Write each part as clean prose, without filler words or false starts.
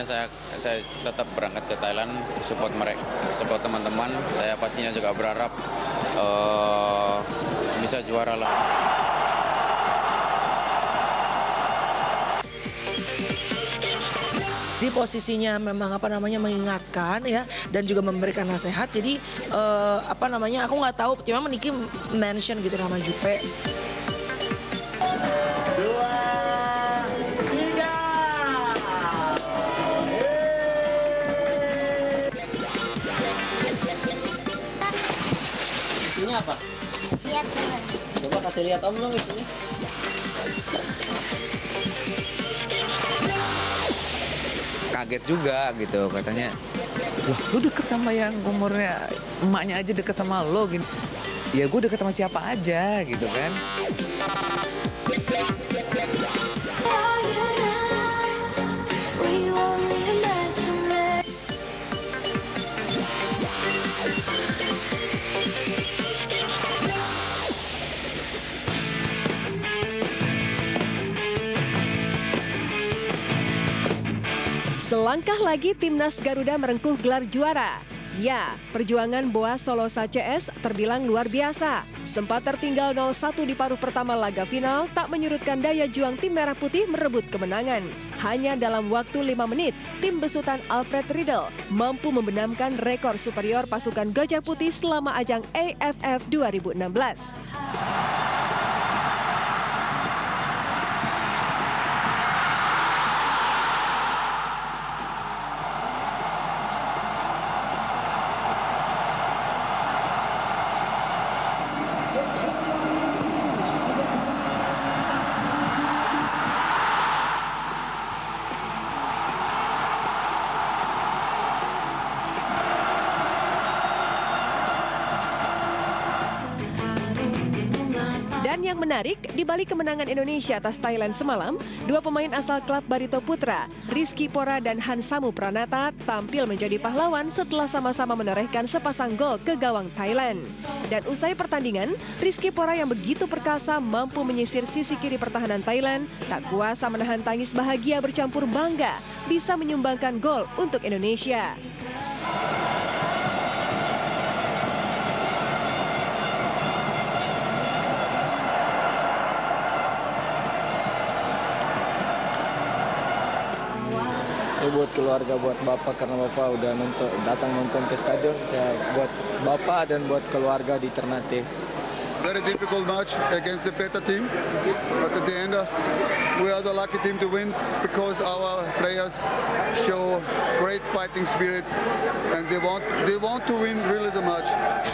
saya tetap berangkat ke Thailand, support mereka, support teman-teman. Saya pastinya juga berharap bisa juara lah. Di posisinya memang mengingatkan ya, dan juga memberikan nasihat. Jadi aku nggak tahu, cuma Niki mention gitu nama Jupe. 2, 3. Isinya apa? Lihat dulu. Coba kasih lihat Om dong isinya. Kaget juga gitu katanya, loh lu deket sama yang umurnya emaknya aja deket sama lo gitu. Ya gue deket sama siapa aja gitu kan. Selangkah lagi Timnas Garuda merengkuh gelar juara. Ya, perjuangan Boa Solosa CS terbilang luar biasa. Sempat tertinggal 0-1 di paruh pertama laga final, tak menyurutkan daya juang tim Merah Putih merebut kemenangan. Hanya dalam waktu 5 menit, tim besutan Alfred Riedel mampu membenamkan rekor superior pasukan Gajah Putih selama ajang AFF 2016. Dan yang menarik, di balik kemenangan Indonesia atas Thailand semalam, dua pemain asal klub Barito Putra, Rizky Pora dan Hansamu Pranata, tampil menjadi pahlawan setelah sama-sama menorehkan sepasang gol ke gawang Thailand. Dan usai pertandingan, Rizky Pora yang begitu perkasa mampu menyisir sisi kiri pertahanan Thailand, tak kuasa menahan tangis bahagia bercampur bangga, bisa menyumbangkan gol untuk Indonesia. Ini buat keluarga, buat Bapak, karena Bapak udah datang nonton ke stadion. Saya buat Bapak dan buat keluarga di Ternate. Very difficult match against the better team, but at the end we are the lucky team to win because our players show great fighting spirit and they want to win really the match.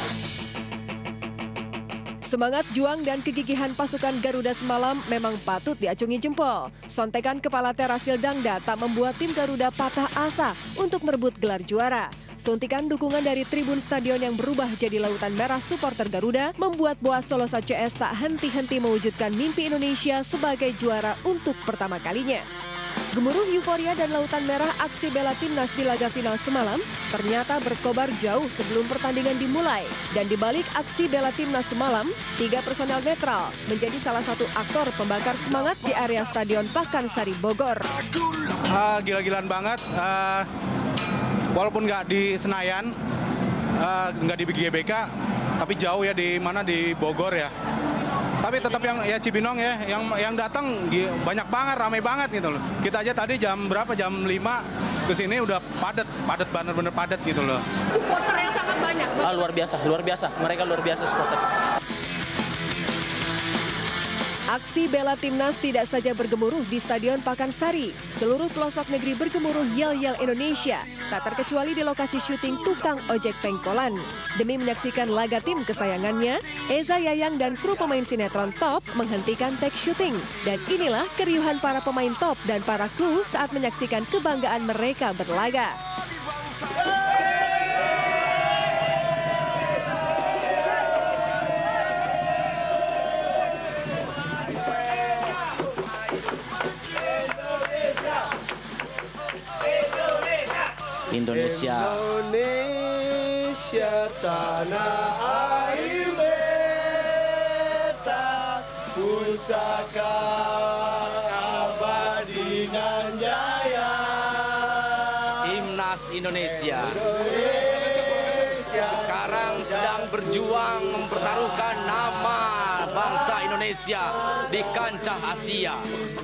Semangat juang dan kegigihan pasukan Garuda semalam memang patut diacungi jempol. Sontekan kepala Terasil Dangda tak membuat tim Garuda patah asa untuk merebut gelar juara. Suntikan dukungan dari tribun stadion yang berubah jadi lautan merah supporter Garuda membuat Boa Solosa CS tak henti-henti mewujudkan mimpi Indonesia sebagai juara untuk pertama kalinya. Gemuruh euforia dan lautan merah aksi bela timnas di laga final semalam ternyata berkobar jauh sebelum pertandingan dimulai. Dan di balik aksi bela timnas semalam, 3 personel netral menjadi salah satu aktor pembakar semangat di area Stadion Pakansari Bogor. Gila-gilaan banget, walaupun nggak di Senayan, nggak di GBK, tapi jauh ya di Bogor ya. Tapi tetap yang Cibinong ya, yang datang banyak banget, ramai banget gitu loh. Kita aja tadi jam 5 ke sini udah padat bener-bener padat gitu loh. Supporter yang sangat banyak. Luar biasa. Mereka luar biasa supporter. Aksi bela timnas tidak saja bergemuruh di Stadion Pakansari. Seluruh pelosok negeri bergemuruh yel-yel Indonesia. Tak terkecuali di lokasi syuting tukang ojek pengkolan. Demi menyaksikan laga tim kesayangannya, Eza Yayang dan kru pemain sinetron top menghentikan take syuting. Dan inilah keriuhan para pemain top dan para kru saat menyaksikan kebanggaan mereka berlaga. Indonesia tanah air beta, pusaka abadi nan jaya. Timnas Indonesia. Sekarang sedang berjuang mempertaruhkan nama bangsa Indonesia di kancah Asia.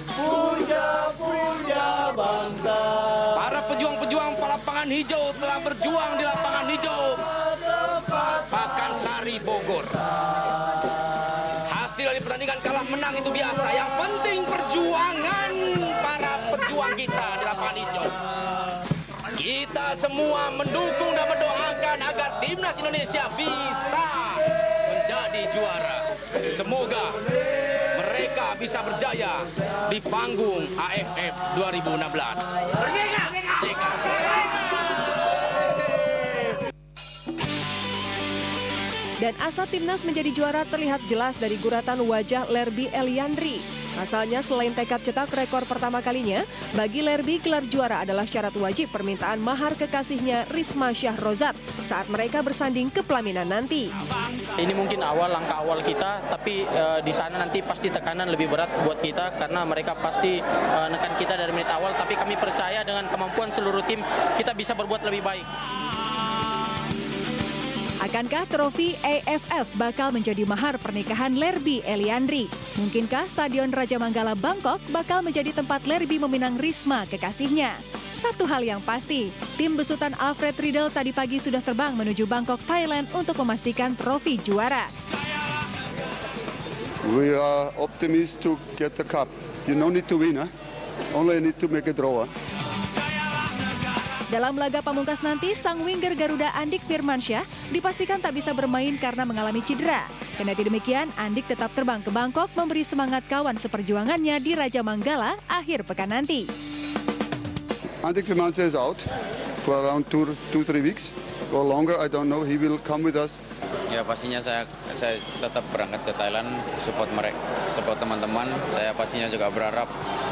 Puja bangsa. Para pejuang-pejuang lapangan hijau telah berjuang di lapangan hijau Pakansari Bogor. Hasil dari pertandingan kalah menang itu biasa. Yang penting perjuangan para pejuang kita di lapangan hijau. Kita semua mendukung dan mendoakan agar Timnas Indonesia bisa menjadi juara. Semoga mereka bisa berjaya di panggung AFF 2016. Merdeka! Merdeka! Dan asa Timnas menjadi juara terlihat jelas dari guratan wajah Lerby Eliandri. Asalnya selain tekad cetak rekor pertama kalinya, bagi Lerby gelar juara adalah syarat wajib permintaan mahar kekasihnya Risma Syahrozad saat mereka bersanding ke pelaminan nanti. Ini mungkin langkah awal kita, tapi di sana nanti pasti tekanan lebih berat buat kita karena mereka pasti nekan kita dari menit awal, tapi kami percaya dengan kemampuan seluruh tim kita bisa berbuat lebih baik. Akankah trofi AFF bakal menjadi mahar pernikahan Lerby Eliandri? Mungkinkah Stadion Raja Manggala Bangkok bakal menjadi tempat Lerby meminang Risma kekasihnya? Satu hal yang pasti, tim besutan Alfred Riedel tadi pagi sudah terbang menuju Bangkok, Thailand untuk memastikan trofi juara. We are optimistic to get the cup. You no need to win, only need to make a draw. Dalam laga pamungkas nanti, sang winger Garuda Andik Firmansyah dipastikan tak bisa bermain karena mengalami cedera. Kendati demikian, Andik tetap terbang ke Bangkok memberi semangat kawan seperjuangannya di Raja Manggala akhir pekan nanti. Andik Firmansyah is out for around 2-3 weeks or longer. I don't know. He will come with us. Ya pastinya saya tetap berangkat ke Thailand, support mereka, support teman-teman. Saya pastinya juga berharap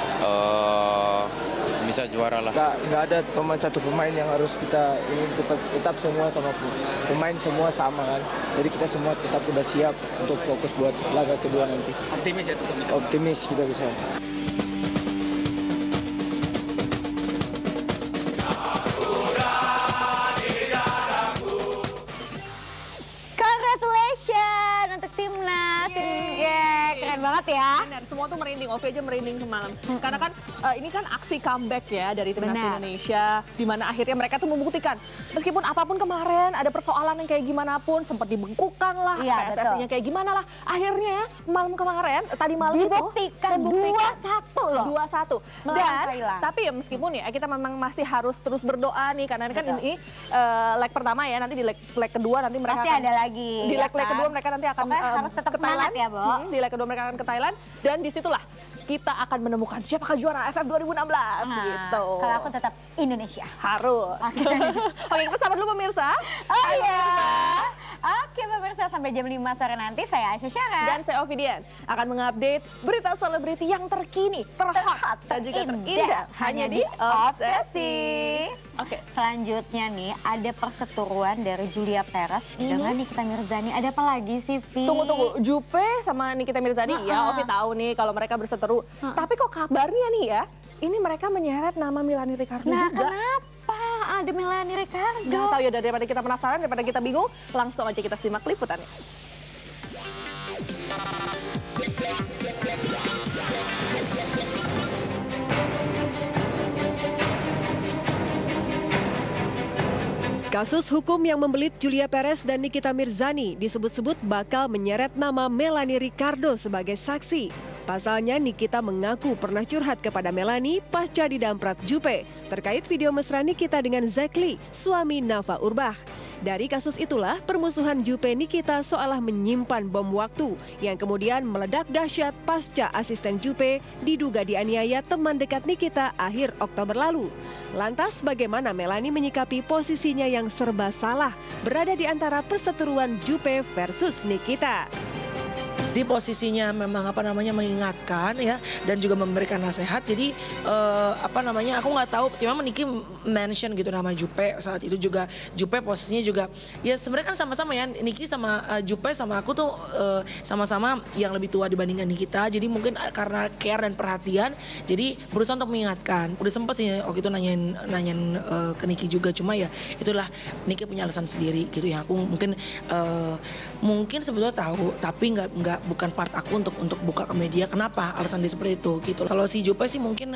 bisa juara lah. Nggak ada satu pemain yang harus kita ingin tetap semua sama pemain semua sama kan. Jadi kita semua tetap udah siap untuk fokus buat laga kedua nanti. Optimis ya? Optimis kita bisa. Congratulations untuk Timnas. Keren banget ya. Benar, semua tuh merinding, Ovi aja merinding semalam. Karena kan ini kan aksi comeback ya dari Timnas Indonesia, di mana akhirnya mereka tuh membuktikan meskipun apapun kemarin ada persoalan yang kayak gimana pun, sempat dibengkukan lah, PSSI-nya kayak gimana lah, akhirnya malam kemarin, tadi malam dibuktikan 2-1 loh. 2-1. Dan tapi ya meskipun ya kita memang masih harus terus berdoa nih, karena kan ini leg pertama ya, nanti di leg kedua nanti mereka pasti ada lagi. Di leg kedua mereka nanti akan harus tetap ke Thailand ya, Bo. Di leg kedua mereka akan ke Thailand, dan disitulah kita akan menemukan siapakah juara AFF 2016 gitu. Kalau aku tetap Indonesia. Harus. Oke, kita sabar dulu pemirsa. Oh iya. Oke pemirsa, sampai jam 5 sore nanti saya Aisyah Syara dan saya Ovidian akan mengupdate berita selebriti yang terkini, terhot dan juga terindah hanya di Obsesi. Oke, selanjutnya nih ada perseteruan dari Julia Perez dengan Nikita Mirzani. Ada apa lagi sih, Vi? Tunggu, Jupe sama Nikita Mirzani ya, Ovi tahu nih kalau mereka berseteru. Tapi kok kabarnya nih ya, ini mereka menyeret nama Melanie Ricardo juga. Kenapa ada Melanie Ricardo? Gak tahu ya, daripada kita penasaran, daripada kita bingung, langsung aja kita simak liputannya. Kasus hukum yang membelit Julia Perez dan Nikita Mirzani disebut-sebut bakal menyeret nama Melanie Ricardo sebagai saksi. Pasalnya Nikita mengaku pernah curhat kepada Melanie pasca didamprat Jupe terkait video mesra Nikita dengan Zack Lee, suami Nava Urbach. Dari kasus itulah permusuhan Jupe Nikita seolah menyimpan bom waktu yang kemudian meledak dahsyat pasca asisten Jupe diduga dianiaya teman dekat Nikita akhir Oktober lalu. Lantas bagaimana Melanie menyikapi posisinya yang serba salah berada di antara perseteruan Jupe versus Nikita? Di posisinya memang mengingatkan ya dan juga memberikan nasihat. Jadi aku nggak tahu, cuma Niki mention gitu nama Jupe saat itu juga. Jupe posisinya juga ya sebenarnya kan sama-sama ya, Niki sama Jupe sama aku tuh sama-sama yang lebih tua dibandingkan Nikita. Jadi mungkin karena care dan perhatian, jadi berusaha untuk mengingatkan. Udah sempet sih waktu itu nanyain ke Niki juga, cuma ya itulah Niki punya alasan sendiri gitu ya. Aku mungkin sebetulnya tahu, tapi bukan part aku untuk buka ke media. Kenapa alasan dia seperti itu gitu. Kalau si Jupe sih mungkin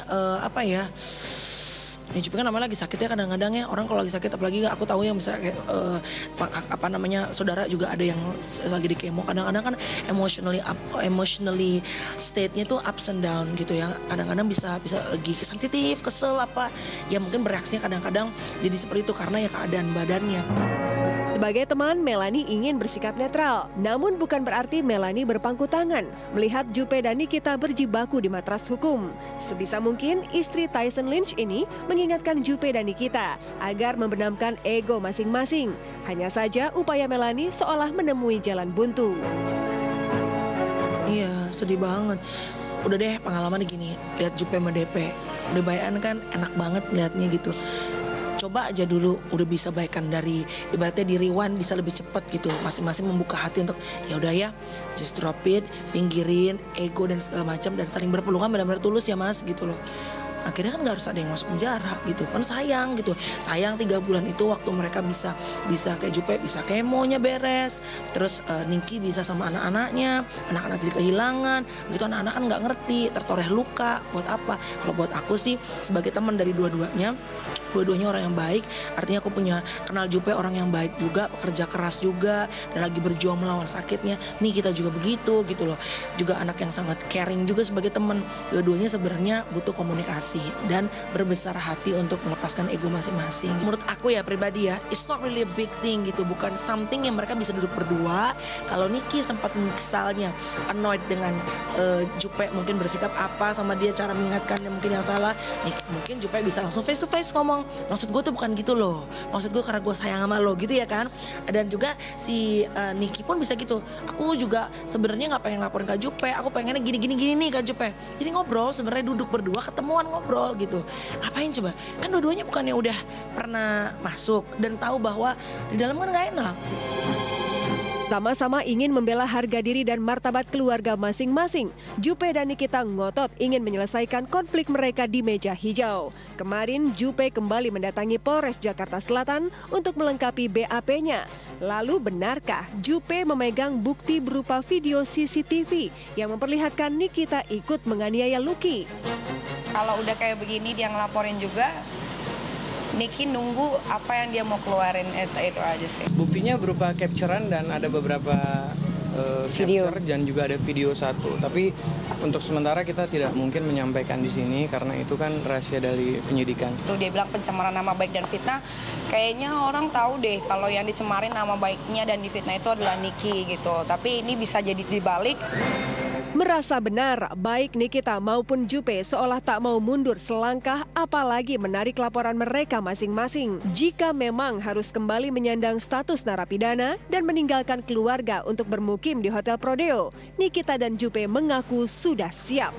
ya Jupe kan namanya lagi sakit ya, kadang-kadang ya orang kalau lagi sakit, apalagi aku tahu yang misalnya saudara juga ada yang lagi di kemo, kadang-kadang kan emotionally state-nya tuh ups and down gitu ya. Kadang-kadang bisa lagi sensitif, kesel ya mungkin bereaksinya kadang-kadang jadi seperti itu karena ya keadaan badannya. Sebagai teman, Melanie ingin bersikap netral. Namun bukan berarti Melanie berpangku tangan melihat Jupe dan Nikita berjibaku di matras hukum. Sebisa mungkin, istri Tyson Lynch ini mengingatkan Jupe dan Nikita agar membenamkan ego masing-masing. Hanya saja upaya Melanie seolah menemui jalan buntu. Iya, sedih banget. Udah deh pengalaman gini, lihat Jupe sama DP. Udah bayan kan enak banget liatnya gitu. Coba aja dulu udah bisa baikan dari ibaratnya di rewind bisa lebih cepat gitu, masing-masing membuka hati untuk ya udah ya just drop it, pinggirin ego dan segala macam dan saling berpelukan benar-benar tulus ya mas gitu loh. Akhirnya kan gak harus ada yang masuk penjara gitu kan, sayang gitu. Sayang 3 bulan itu waktu mereka bisa kayak Jupe bisa kemonya beres, terus Niki bisa sama anak-anaknya, anak-anak jadi kehilangan gitu. Anak-anak kan gak ngerti, tertoreh luka, buat apa? Kalau buat aku sih sebagai teman dari dua-duanya orang yang baik, artinya aku kenal Jupe orang yang baik juga, pekerja keras juga dan lagi berjuang melawan sakitnya. Nih kita juga begitu gitu loh, juga anak yang sangat caring juga sebagai teman. Dua-duanya sebenarnya butuh komunikasi dan berbesar hati untuk melepaskan ego masing-masing. Menurut aku ya pribadi ya, it's not really a big thing gitu, bukan something yang mereka bisa duduk berdua. Kalau Niki sempat misalnya annoyed dengan Jupe mungkin bersikap apa sama dia, cara mengingatkannya mungkin yang salah, mungkin Jupe bisa langsung face to face ngomong, maksud gue tuh bukan gitu loh, maksud gue karena gue sayang sama lo gitu ya kan. Dan juga si Niki pun bisa gitu, aku juga sebenarnya nggak pengen laporin ke Jupe, aku pengennya gini nih ke Jupe. Jadi ngobrol, sebenarnya duduk berdua, ketemuan ngobrol gitu. Ngapain coba? Kan dua-duanya bukannya udah pernah masuk dan tahu bahwa di dalam kan nggak enak. Sama-sama ingin membela harga diri dan martabat keluarga masing-masing, Jupe dan Nikita ngotot ingin menyelesaikan konflik mereka di meja hijau. Kemarin Jupe kembali mendatangi Polres Jakarta Selatan untuk melengkapi BAP-nya. Lalu benarkah Jupe memegang bukti berupa video CCTV yang memperlihatkan Nikita ikut menganiaya Lucky? Kalau udah kayak begini dia ngelaporin juga, Niki nunggu apa yang dia mau keluarin, itu aja sih. Buktinya berupa capture-an dan ada beberapa capture dan juga ada video satu. Tapi untuk sementara kita tidak mungkin menyampaikan di sini karena itu kan rahasia dari penyidikan. Tuh dia bilang pencemaran nama baik dan fitnah. Kayaknya orang tahu deh kalau yang dicemarin nama baiknya dan difitnah itu adalah Niki gitu. Tapi ini bisa jadi dibalik. Merasa benar, baik Nikita maupun Jupe seolah tak mau mundur selangkah, apalagi menarik laporan mereka masing-masing. Jika memang harus kembali menyandang status narapidana dan meninggalkan keluarga untuk bermukim di Hotel Prodeo, Nikita dan Jupe mengaku sudah siap.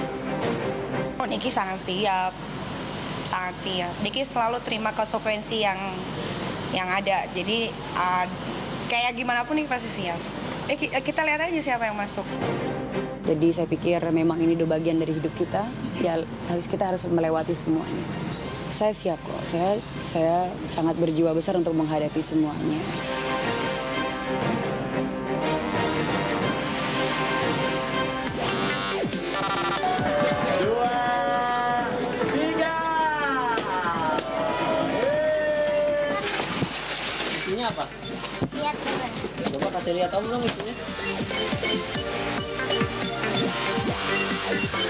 Oh, Niki sangat siap, sangat siap. Niki selalu terima konsekuensi yang ada. Jadi kayak gimana pun Niki pasti siap. Kita lihat aja siapa yang masuk. Jadi saya pikir memang ini udah bagian dari hidup kita, ya kita harus melewati semuanya. Saya siap kok, saya sangat berjiwa besar untuk menghadapi semuanya. Isinya apa? Lihat Coba kasih lihat Om dong isinya.